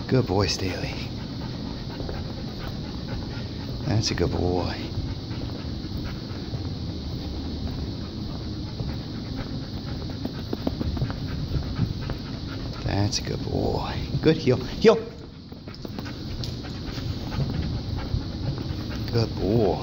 Good boy, Staley. That's a good boy. That's a good boy. Good, heel, heel. Good boy.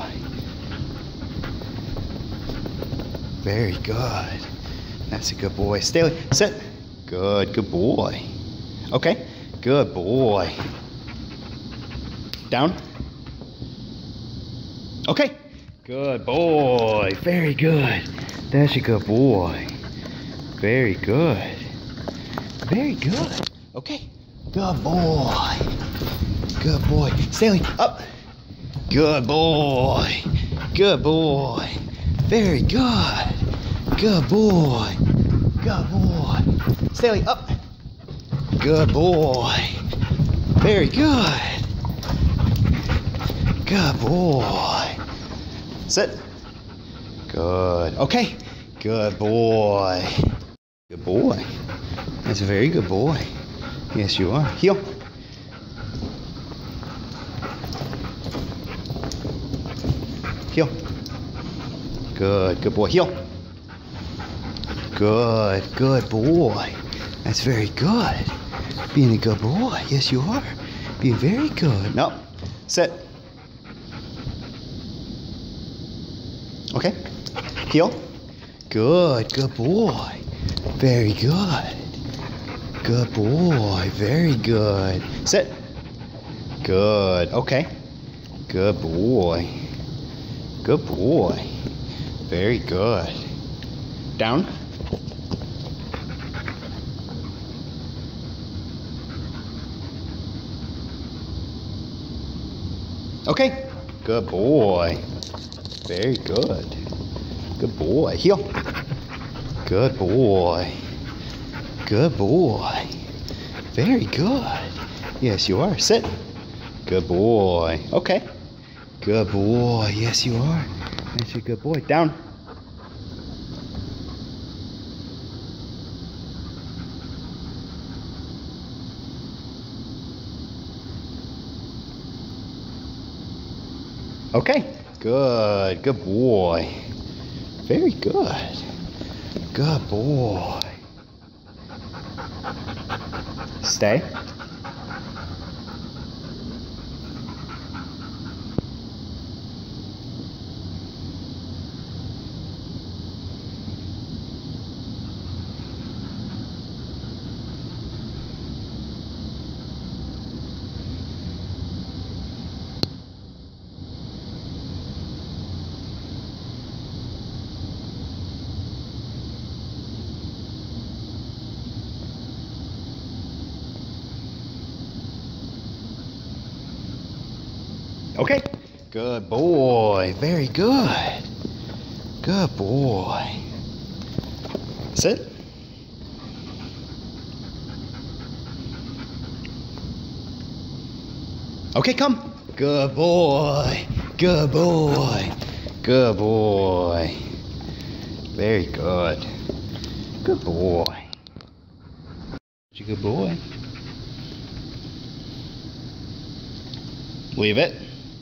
Very good. That's a good boy. Staley, sit. Good, good boy. Okay, good boy. Down. Okay, good boy. Very good. That's a good boy. Very good. Very good. Okay, good boy. Good boy. Staley, up. Good boy. Good boy. Very good. Good boy. Good boy. Staley, up. Good boy. Very good. Good boy. Sit. Good. Okay. Good boy. Good boy. That's a very good boy. Yes, you are. Heel. Heel. Good. Good boy. Heel. Good. Good boy. That's very good. Being a good boy. Yes, you are. Being very good. No. Sit. Okay. Heel. Good. Good boy. Very good. Good boy. Very good. Sit. Good. Okay. Good boy. Good boy. Very good. Down. Okay. Good boy. Very good. Good boy. Heel. Good boy. Good boy. Very good. Yes, you are. Sit. Good boy. Okay. Good boy. Yes, you are. That's a good boy. Down. Okay. Good. Good boy. Very good. Good boy. Stay. Okay. Good boy. Very good. Good boy. Sit. Okay, come. Good boy. Good boy. Good boy. Very good. Good boy. Such a good boy. Leave it.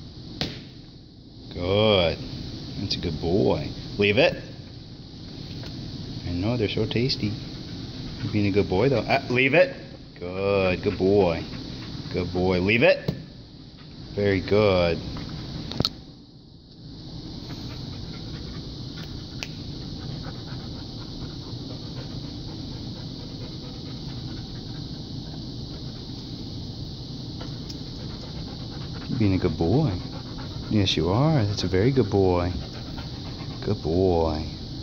Good. That's a good boy. Leave it. I know they're so tasty. You're being a good boy though. Leave it. Good. Good boy. Good boy. Leave it. Very good. You're being a good boy. Yes, you are. That's a very good boy. Good boy.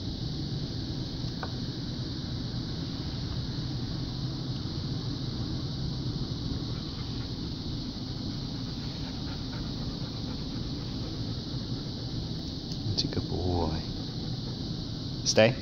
That's a good boy. Stay.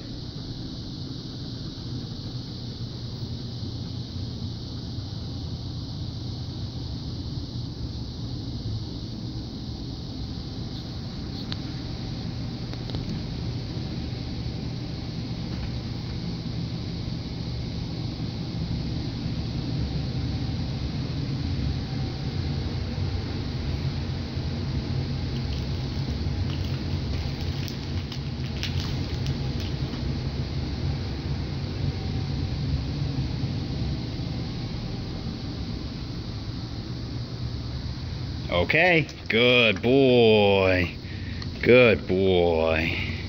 Okay. Good boy. Good boy.